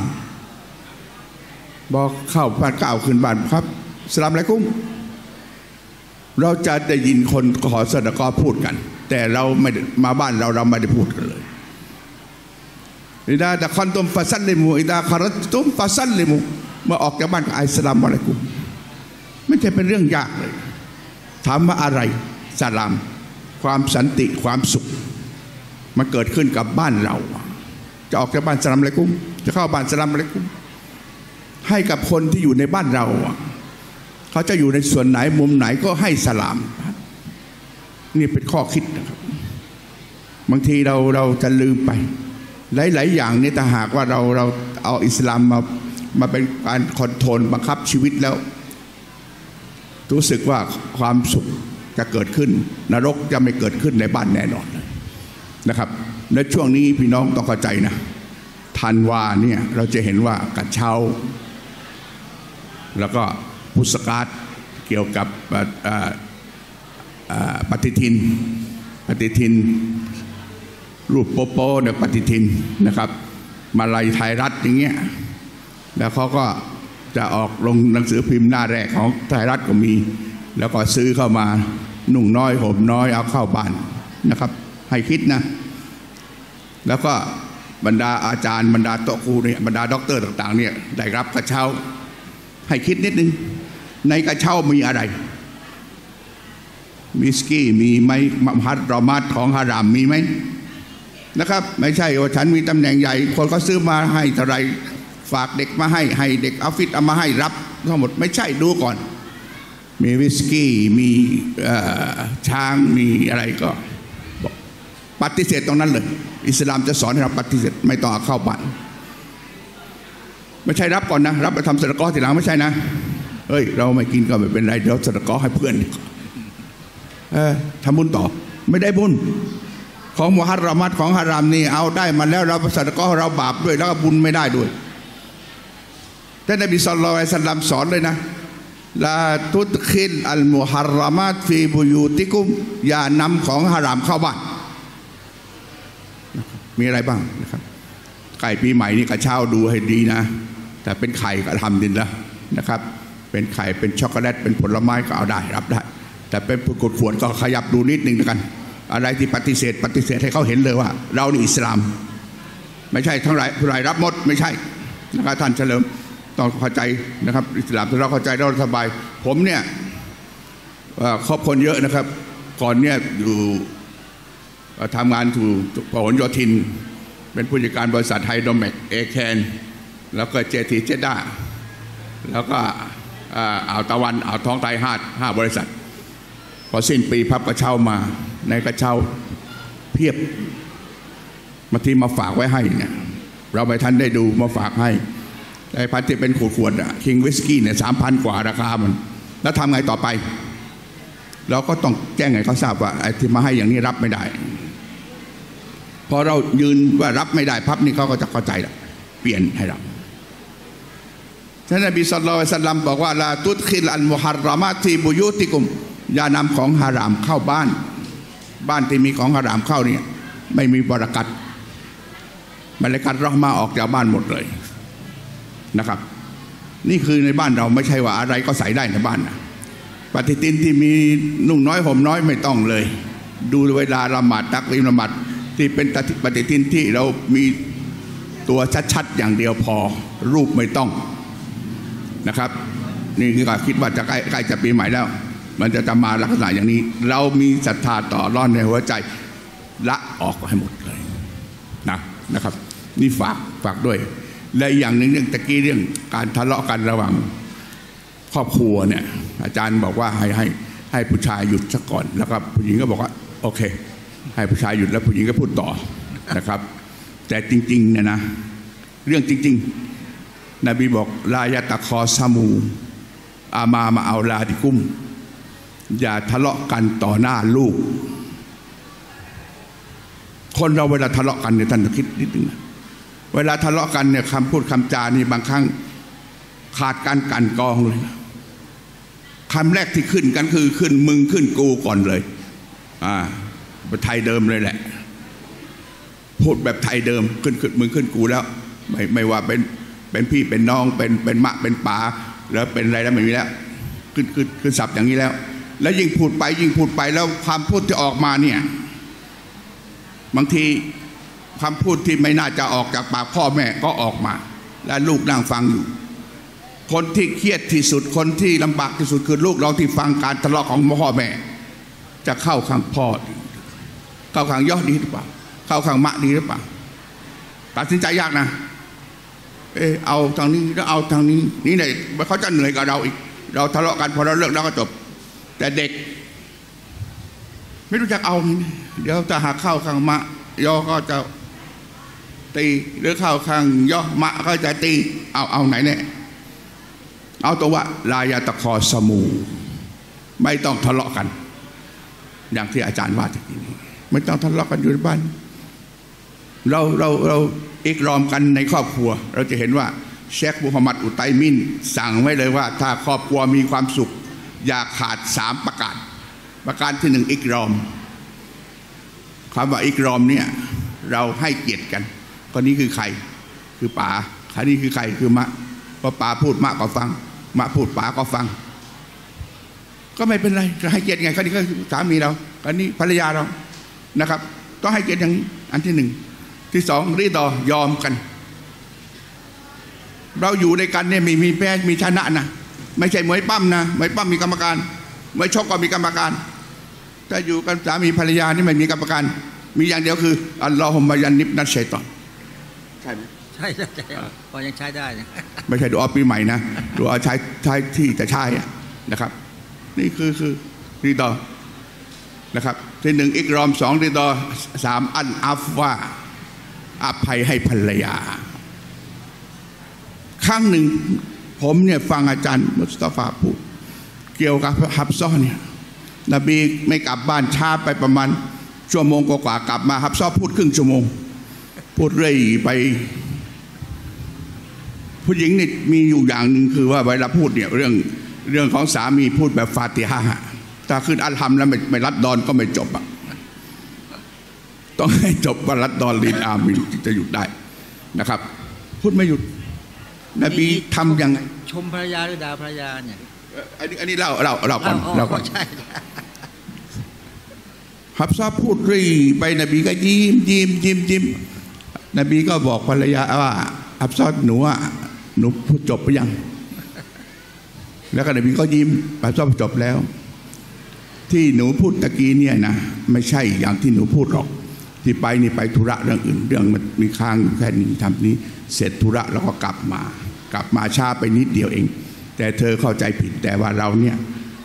บอกเข้าบ้านก้าวขึ้นบ้านครับสลามอะลัยกุมเราจะได้ยินคนขอซะดะกอพูดกันแต่เราไม่มาบ้านเราไม่ได้พูดกันเลยอิดาดะคันตุมฟาซัลลิมูอิดาคารัตุมฟาซัลลิมูเมื่อออกจากบ้านอัสสลามุอะลัยกุมไม่ใช่เป็นเรื่องยากเลยถามว่าอะไรสลามความสันติความสุขมันเกิดขึ้นกับบ้านเราจะออกจากบ้านสลามอะลัยกุมจะเข้าบ้านสลามอะลัยกุมให้กับคนที่อยู่ในบ้านเราเขาจะอยู่ในส่วนไหนมุมไหนก็ให้สลามนี่เป็นข้อคิดนะครับบางทีเราจะลืมไปหลายอย่างนี่แต่หากว่าเราเอาอิสลามมาเป็นการคอนโทรลบังคับชีวิตแล้วรู้สึกว่าความสุขจะเกิดขึ้นนรกจะไม่เกิดขึ้นในบ้านแน่นอนนะครับในช่วงนี้พี่น้องต้องเข้าใจนะธันวาเนี่ยเราจะเห็นว่ากระเช้าแล้วก็พุสการ์ดเกี่ยวกับปฏิทินรูปโป๊ะเนี่ยปฏิทินนะครับมาลัยไทยรัฐอย่างเงี้ยแล้วเขาก็จะออกลงหนังสือพิมพ์หน้าแรกของไทยรัฐก็มีแล้วก็ซื้อเข้ามานุ่งน้อยห่มน้อยเอาเข้าบ้านนะครับให้คิดนะแล้วก็บรรดาอาจารย์บรรดาโต๊ะครูเนี่ยบรรดาด็อกเตอร์ต่างๆเนี่ยได้รับกระเช้าให้คิดนิดนึงในกระเช้ามีอะไรวิสกี้มีไหมมัดรอมัดของฮารามมีไหมนะครับไม่ใช่ว่าฉันมีตำแหน่งใหญ่คนก็ซื้อมาให้เท่าไรฝากเด็กมาให้เด็กออฟฟิศเอามาให้รับทั้งหมดไม่ใช่ดูก่อนมีวิสกี้มีช้างมีอะไรก็ปฏิเสธตรงนั้นเลยอิสลามจะสอนให้เราปฏิเสธไม่ต้องเข้าบ้านไม่ใช่รับก่อนนะรับไปทำสะดะกอทีหลังไม่ใช่นะเฮ้ยเราไม่กินก็ไม่เป็นไรเดี๋ยวสะดะกอให้เพื่อนทำบุญต่อไม่ได้บุญของมุฮัรรอมัดของฮารามนี่เอาได้มาแล้วเราสะดะกอเราบาปด้วยแล้วก็บุญไม่ได้ด้วยแต่นบีศ็อลลัลลอฮุอะลัยฮิวะซัลลัมสอนเลยนะลาตุดคิลอัลมุฮัรรามะตฟีบุยูติกุมอย่านำของฮารามเข้าบ้านมีอะไรบ้างนะครับไก่ปีใหม่นี่กระเช้าดูให้ดีนะแต่เป็นไข่ก็ทำดินแล้วนะครับเป็นไข่เป็นช็อกโกแลตเป็นผลไม้ก็เอาได้รับได้แต่เป็นกดขวดก็ขยับดูนิดนึงกันอะไรที่ปฏิเสธให้เขาเห็นเลยว่าเรานี่อิสลามไม่ใช่ทั้งหลายผู้ใดรับหมดไม่ใช่นะครับท่านเฉลิมต้องเข้าใจนะครับอิสลามถ้าเราเข้าใจเราสบายผมเนี่ยครอบคนเยอะนะครับก่อนเนี่ยอยู่ทำงานถูกพหลโยธินเป็นผู้จัดการบริษัทไฮโดรแมกเอแคนแล้วก็เจทีเจด้าแล้วก็อ่าวตะวันอ่าวท้องไทยห้าบริษัทพอสิ้นปีพับกระเช้ามาในกระเช้าเพียบมาทีมาฝากไว้ให้เนี่ยเราไปท่านได้ดูมาฝากให้ไอ้พันที่เป็นขวดคิงวิสกี้เนี่ย3,000 กว่าราคามันแล้วทำไงต่อไปเราก็ต้องแจ้งให้เขาทราบว่าไอ้ที่มาให้อย่างนี้รับไม่ได้พอเรายืนว่ารับไม่ได้พับนี่เขาก็จะเข้าใจแล้วเปลี่ยนให้เราท่านนบีศ็อลลัลลอฮุอะลัยฮิวะซัลลัมบอกว่าลาตุดคิลอัลมุฮัรรามะตฟีบุยูติกุมอย่านำของฮารามเข้าบ้านที่มีของฮารามเข้าเนี่ยไม่มีบารอกัตมลาอิกะฮ์เราะห์มะห์ออกจากบ้านหมดเลยนะครับนี่คือในบ้านเราไม่ใช่ว่าอะไรก็ใส่ได้ในบ้านนะปฏิทินที่มีนุ่งน้อยห่มน้อยไม่ต้องเลยดูเวลาละหมาดตักรีมละหมาดที่เป็นปฏิทินที่เรามีตัวชัดๆอย่างเดียวพอรูปไม่ต้องนะครับนี่คือการคิดว่าจะใกล้จะปีใหม่แล้วมันจะมาลักษณะอย่างนี้เรามีศรัทธาต่อร่อนในหัวใจละออกให้หมดเลยนะครับนี่ฝากด้วยและอย่างหนึ่งเรื่องตะกี้เรื่องการทะเลาะกันระหว่างครอบครัวเนี่ยอาจารย์บอกว่าให้ผู้ชายหยุดซะก่อนแล้วก็ผู้หญิงก็บอกว่าโอเคให้ผู้ชายหยุดแล้วผู้หญิงก็พูดต่อนะครับแต่จริงๆเนี่ยนะเรื่องจริงๆนบีบอกลายะตะคอซามูอามาเอาลาดิกุมอย่าทะเลาะกันต่อหน้าลูกคนเราเวลาทะเลาะกันเนี่ยท่านคิดนิดนึงนะเวลาทะเลาะกันเนี่ยคำพูดคำจานี่บางครั้งขาดการกันกองเลยคำแรกที่ขึ้นกันคือขึ้นมึงขึ้นกูก่อนเลยไทยเดิมเลยแหละพูดแบบไทยเดิมขึ้นมึงขึ้นกูแล้วไม่ว่าเป็นพี่เป็นน้องเป็นมะเป็นป๋าแล้วเป็นอะไรแล้วไม่มีแล้วขึ้นศัพท์อย่างนี้แล้วยิ่งพูดไปแล้วความพูดที่ออกมาเนี่ยบางทีคำพูดที่ไม่น่าจะออกจากปากพ่อแม่ก็ออกมาและลูกนั่งฟังอยู่คนที่เครียดที่สุดคนที่ลำบากที่สุดคือลูกเราที่ฟังการทะเลาะของพ่อแม่จะเข้าข้างพ่อเข้าข้างย่อดีหรือเปล่าเข้าข้างมะดีหรือเปล่าตัดสินใจยากนะเอาทางนี้แล้วเอาทางนี้นี่เนี่ยเขาจะเหนื่อยกับเราอีกเราทะเลาะกันพอเราเลิกแล้วก็จบแต่เด็กไม่รู้จักเอาเดี๋ยวจะหาเข้าข้างมะย่อก็จะตีหรือเข้าข้างย่อมะก็จะตีเอาไหนเนี่ยเอาตัวว่าลายาตะคอสมูไม่ต้องทะเลาะกันอย่างที่อาจารย์ว่าตะกี้นี้ไม่ต้องทะเลาะกันอยู่ในบ้านเราอิกรอมกันในครอบครัวเราจะเห็นว่าเชคมุฮัมมัดอุตัยมินสั่งไว้เลยว่าถ้าครอบครัวมีความสุขอย่าขาด3 ประการที่1อิกรอมคำว่าอิกรอมเนี่ยเราให้เกียรติกันคนนี้คือใครคือป๋าคนนี้คือใครคือมะพอป๋าพูดมะก็ฟังมะพูดป๋าก็ฟังก็ไม่เป็นไรจะให้เกียรติไงคนนี้ก็สามีเราคนนี้ภรรยาเรานะครับต้องให้เกียรติอย่างนี้อันที่1ที่2รีดอยอมกันเราอยู่ในกันเนี่ยมีแพ้มีชนะนะไม่ใช่มวยปั้มนะมวยปั้มมีกรรมการมวยชกก็มีกรรมการถ้าอยู่กันสามีภรรยานี่ไม่มีกรรมการมีอย่างเดียวคืออัลลอฮุมะยันนิบนัชชัยฏอนใช่ไหมใช่พอยังใช้ได้นะไม่ใช่ดูอาปีใหม่นะดูอาใช้ที่จะใช้นะครับนี่คือรีดอนะครับที่1อิกรอม2รีดอ3อันอัฟวาอภัยให้ภรรยาครั้งหนึ่งผมเนี่ยฟังอาจารย์มุสตาฟาพูดเกี่ยวกับฮับซอเนี่ยนบีไม่กลับบ้านช้าไปประมาณชั่วโมงกว่ากลับมาฮับซอพูดครึ่งชั่วโมงพูดเรื่อยไปผู้หญิงนี่มีอยู่อย่างหนึ่งคือว่าเวลาพูดเนี่ยเรื่องเรื่องของสามีพูดแบบฟาติฮะห์ถ้าขึ้นอัลฮัมแล้วไม่รัดดอนก็ไม่จบอะต้องให้จบว่ารัดดอนลีนอามินจะหยุดได้นะครับพูดไม่หยุดนบีทำยังไงชมภรรยาหรือด่าภรรยาเนี่ยอันนี้เล่าก่อนใช่ฮับซาพูดรีไปนบีก็ยิ้มนบีก็บอกภรรยาว่าฮับซาหนูพูดจบไปยังแล้วก็นบีก็ยิ้มฮับซาจบแล้วที่หนูพูดตะกี้เนี่ยนะไม่ใช่อย่างที่หนูพูดหรอกที่ไปนี่ไปธุระเรื่องอื่นเรื่องมันมีค้างแค่นี้ทำนี้เสร็จธุระแล้วก็กลับมาช้าไปนิดเดียวเองแต่เธอเข้าใจผิดแต่ว่าเราเนี่ย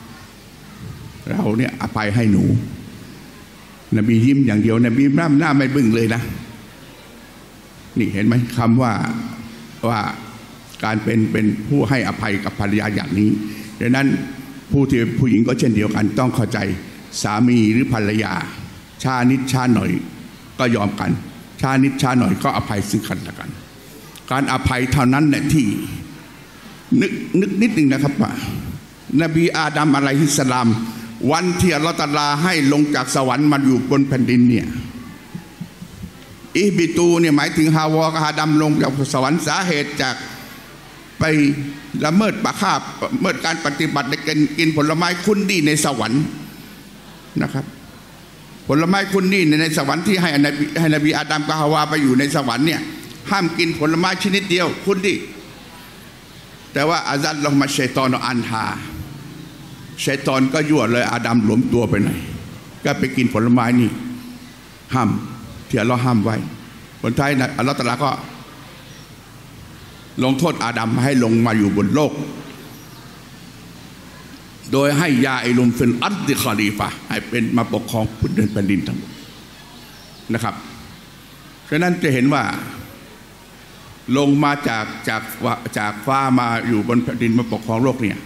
อภัยให้หนูนบียิ้มอย่างเดียวนบีหน้าไม่บึ้งเลยนะนี่เห็นไหมคำว่าการเป็นผู้ให้อภัยกับภรรยาอย่างนี้ดังนั้นผู้หญิงก็เช่นเดียวกันต้องเข้าใจสามีหรือภรรยาช้านิดช้าหน่อยก็ยอมกันช้านิดช้าหน่อยก็อภัยซึ่งกันและกันการอภัยเท่านั้นแหละที่นึกนิดหนึ่งนะครับว่านบีอาดัมอะลัยฮิสสลามวันที่อัลเลาะห์ตะอาลาให้ลงจากสวรรค์มาอยู่บนแผ่นดินเนี่ยอิบิตูเนี่ยหมายถึงฮาวากับอาดัมลงจากสวรรค์สาเหตุจากไปละเมิดปะคาบเมิดการปฏิบัติในการกินผลไม้คุณดีในสวรรค์นะครับผลไม้คุณดีในสวรรค์ที่ให้นบีอาดัมกับฮาวาไปอยู่ในสวรรค์เนี่ยห้ามกินผลไม้ชนิดเดียวคุณดีแต่ว่าอาซัดลงมาชัยฏอนอันฮาชัยฏอนก็ยั่วเลยอาดัมหลวมตัวไปหน่อยก็ไปกินผลไม้นี่ห้ามที่อัลเลาะห์ห้ามไว้ผลท้ายอัลเลาะห์ตะอาลาก็ลงโทษอาดัมให้ลงมาอยู่บนโลกโดยให้ยาอิลุมฟิลอัลดิคอลีฟะให้เป็นมาปกครองพื้นแผ่นดินทั้งหมดนะครับฉะนั้นจะเห็นว่าลงมาจากฟ้ามาอยู่บนแผ่นดินมาปกครองโลกเนี่ย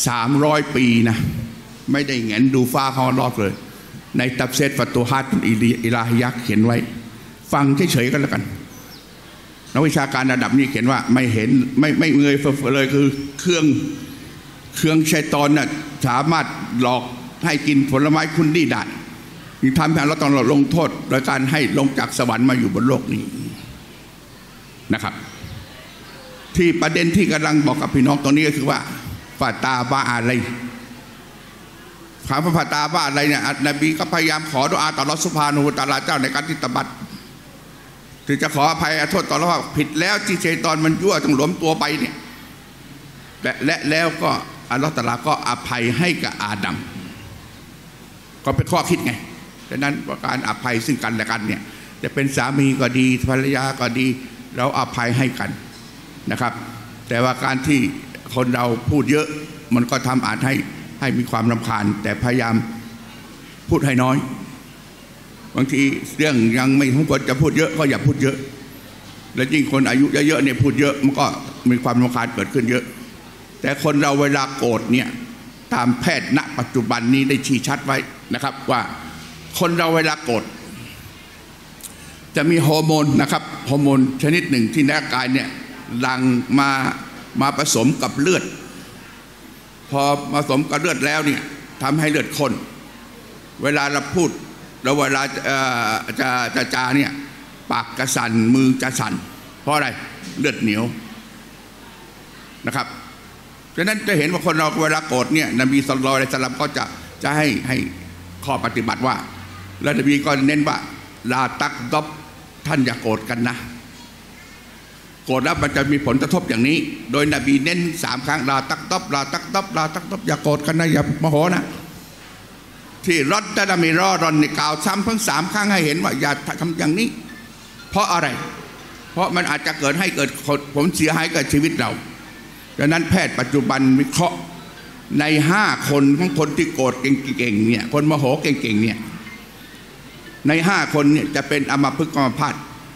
300 ปีนะไม่ได้แงนดูฟ้าของอัลเลาะห์เลยในตัฟซีรฟัตุฮัตอิลาฮิยะห์เขียนไว้ฟังเฉยๆกันแล้วกันนักวิชาการระดับนี้เขียนว่าไม่เห็นไม่เงยเลยคือเครื่องชัยฏอนน่ะสามารถหลอกให้กินผลไม้คุณดีได้ที่ทำให้เราต้องลงโทษโดยการให้ลงจากสวรรค์มาอยู่บนโลกนี้นะครับที่ประเด็นที่กำลังบอกกับพี่น้องตรงนี้ก็คือว่าฟาตาบะอะไรถามว่าฟาตาบะอะไรเนี่ยนบีก็พยายามขอดุอาต่ออัลเลาะห์ซุบฮานะฮูวะตะอาลาเจ้าในการที่ตบัดที่จะขออภัยโทษต่ออัลเลาะห์ว่าผิดแล้วที่ชัยฏอนมันยั่วต้องหลวมตัวไปเนี่ยและแล้วก็อัลเลาะห์ตะอาลาก็อภัยให้กับอาดัมก็เป็นข้อคิดไงดังนั้นการอภัยซึ่งกันและกันเนี่ยจะเป็นสามีก็ดีภรรยาก็ดีเราอภัยให้กันนะครับแต่ว่าการที่คนเราพูดเยอะมันก็ทำอาจให้มีความรำคาญแต่พยายามพูดให้น้อยบางทีเรื่องยังไม่สมควรจะพูดเยอะก็อย่าพูดเยอะและยิ่งคนอายุเยอะๆเนี่ยพูดเยอะมันก็มีความรำคาญเกิดขึ้นเยอะแต่คนเราเวลาโกรธเนี่ยตามแพทย์ณปัจจุบันนี้ได้ชี้ชัดไว้นะครับว่าคนเราเวลาโกรธจะมีฮอร์โมนนะครับฮอร์โมนชนิดหนึ่งที่ในร่างกายเนี่ยหลั่งมาผสมกับเลือดพอผสมกับเลือดแล้วเนี่ยทำให้เลือดข้นเวลาเราพูดแล้วเวลาจะเนี่ยปากกระสั่นมือจะสั่นเพราะอะไรเลือดเหนียวนะครับฉะนั้นจะเห็นว่าคนเราเวลาโกรธเนี่ยนบีศ็อลลัลลอฮุอะลัยฮิวะซัลลัมก็จะให้ข้อปฏิบัติว่าและนบีก็เน้นว่าลาตักดอบท่านอย่าโกรธกันนะโกรธแล้วมันจะมีผลกระทบอย่างนี้โดยนบีเน้น3 ครั้งลาตักดอบลาตักดอบลาตักดอบอย่าโกรธกันนะอย่าโมโหนะที่รอดจะมีรอดในกล่าวซ้ำเพิ่ง3 ครั้งให้เห็นว่าอย่าทำอย่างนี้เพราะอะไรเพราะมันอาจจะเกิดผลเสียหายกับชีวิตเราดังนั้นแพทย์ปัจจุบันวิเคราะห์ใน5 คนของคนที่โกรธเก่งๆเนี่ยคนโมโหเก่งๆเนี่ยใน5 คนเนี่ยจะเป็นอัมพฤกษ์อัมพาต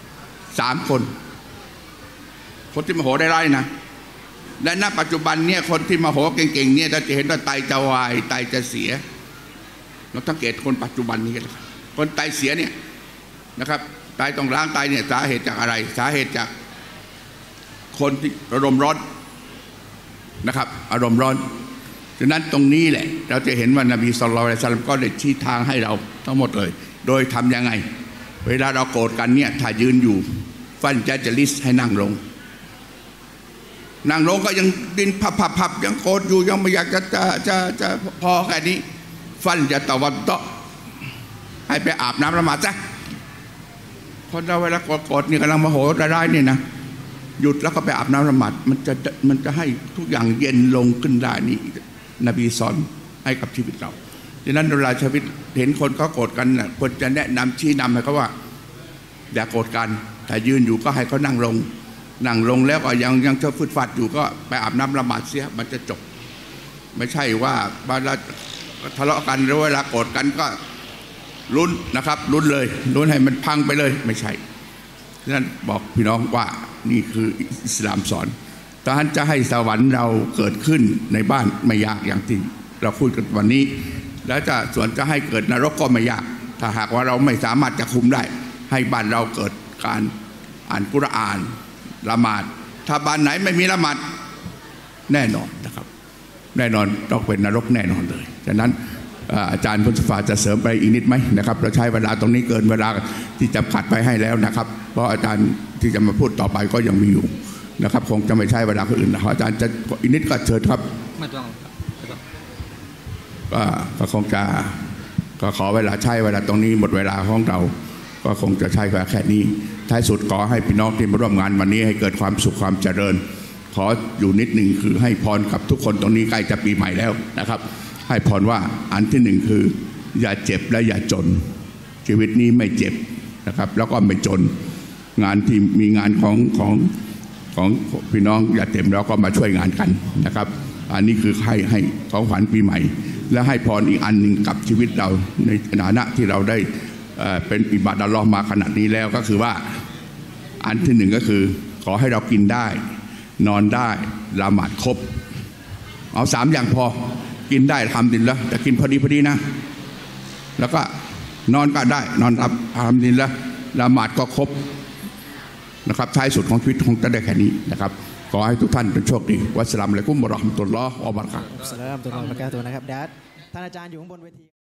3 คนที่โมโหได้ร้ายนะและณปัจจุบันเนี่ยคนที่โมโหเก่งๆเนี่ยเราจะเห็นว่าไตจะวายไตจะเสียเราสังเกตคนปัจจุบันนี้กันคนไตเสียเนี่ยนะครับไตต้องล้างไตเนี่ยสาเหตุจากอะไรสาเหตุจากคนที่อารมณ์ร้อนนะครับอารมณ์ร้อนฉะนั้นตรงนี้แหละเราจะเห็นว่านบีศ็อลลัลลอฮุอะลัยฮิวะซัลลัมก็ได้ชี้ทางให้เราทั้งหมดเลยโดยทำยังไงเวลาเราโกรธกันเนี่ยถ้ายืนอยู่ฟันจะลิสให้นั่งลงก็ยังดินพับยังโกรธอยู่ยังไม่อยากจะพอแค่นี้ฟันจะตะวันตกให้ไปอาบน้ำละหมาดซะคนเราเวลาโกรธนี่กำลังโมโหร้ายๆนี่นะหยุดแล้วก็ไปอาบน้ำละหมาดมันจะให้ทุกอย่างเย็นลงขึ้นได้นี่นบีสอนให้กับชีวิตเราดังนั้นเวลาชีวิตเห็นคนเขาโกรธกันน่ะควรจะแนะนำชี้นำให้เขาว่าอย่าโกรธกันถ้ายืนอยู่ก็ให้เขานั่งลงแล้วก็ยังเธอฟืดฟัดอยู่ก็ไปอาบน้ำละหมาดเสียมันจะจบไม่ใช่ว่าเวลาทะเลาะกันหรือเวลาโกรธกันก็ลุ้นนะครับลุ้นเลยลุ้นให้มันพังไปเลยไม่ใช่ฉะนั้นบอกพี่น้องว่านี่คืออิสลามสอนถ้าท่านจะให้สวรรค์เราเกิดขึ้นในบ้านไม่ยากอย่างที่เราพูดกันวันนี้แล้วส่วนจะให้เกิดนรกก็ไม่ยากถ้าหากว่าเราไม่สามารถจะคุมได้ให้บ้านเราเกิดการอ่านกุรอานละหมาดถ้าบ้านไหนไม่มีละหมาดแน่นอนนะครับแน่นอนต้องเป็นนรกแน่นอนเลยฉะนั้นอาจารย์พุทธฝาจะเสริมไปอีกนิดไหมนะครับเราใช้เวลาตรงนี้เกินเวลาที่จำกัดไปให้แล้วนะครับเพราะอาจารย์ที่จะมาพูดต่อไปก็ยังมีอยู่นะครับคงจะไม่ใช้เวลาคนอื่นนะครับอาจารย์จะอีกนิดก็เชิญครับไม่ต้องก็คงจะก็ขอเวลาใช้เวลาตรงนี้หมดเวลาของเราก็คงจะใช้แค่นี้ท้ายสุดขอให้พี่น้องที่มาร่วมงานวันนี้ให้เกิดความสุขความเจริญขออยู่นิดหนึ่งคือให้พรกับทุกคนตรงนี้ใกล้จะปีใหม่แล้วนะครับให้พรว่าอันที่หนึ่งคืออย่าเจ็บและอย่าจนชีวิตนี้ไม่เจ็บนะครับแล้วก็ไม่จนงานที่มีงานของพี่น้องอย่าเจ็บแล้วก็มาช่วยงานกันนะครับอันนี้คือให้ของขวัญปีใหม่และให้พรอีกอันหนึ่งกับชีวิตเราในฐานะที่เราได้เป็นอิบาดะห์อัลเลาะห์มาขนาดนี้แล้วก็คือว่าอันที่หนึ่งก็คือขอให้เรากินได้นอนได้ละหมาดครบเอา3อย่างพอกินได้ทำดินแล้วแต่กินพอดีนะแล้วก็นอนก็ได้นอนทำดินแล้วละหมาดก็ครบนะครับท้ายสุดของชีวิตคงจะได้แค่นี้นะครับขอให้ทุกท่านเป็นโชคดีวัสสลามุอะลัยกุมวะเราะห์มะตุลลอฮ์วะบะเราะกาตุฮ์อัสสลามุอะลัยกุมวะเราะห์มะตุลลอฮ์วะบะเราะกาตุฮ์นะครับท่านอาจารย์อยู่ข้างบนเวที